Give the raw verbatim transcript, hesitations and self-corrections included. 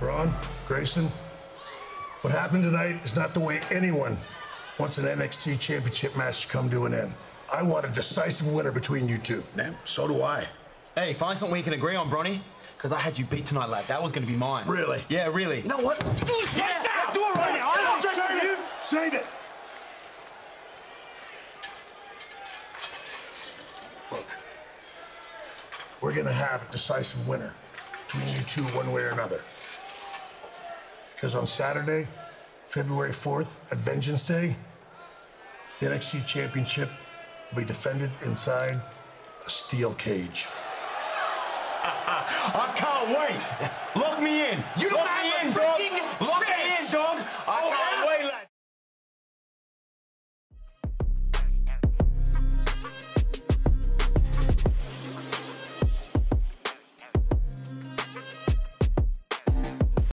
Bron, Grayson, what happened tonight is not the way anyone wants an N X T Championship match to come to an end. I want a decisive winner between you two. Yeah, so do I. Hey, find something we can agree on, Bronny. Because I had you beat tonight, lad. That was going to be mine. Really? Yeah, really. You know what? Do it yeah, right now! Let's do it right now! I'm not stressing you! Save it! Look, we're going to have a decisive winner between you two one way or another. Because on Saturday, February fourth, at Vengeance Day, the N X T Championship will be defended inside a steel cage. I can't wait. Lock me in. You don't have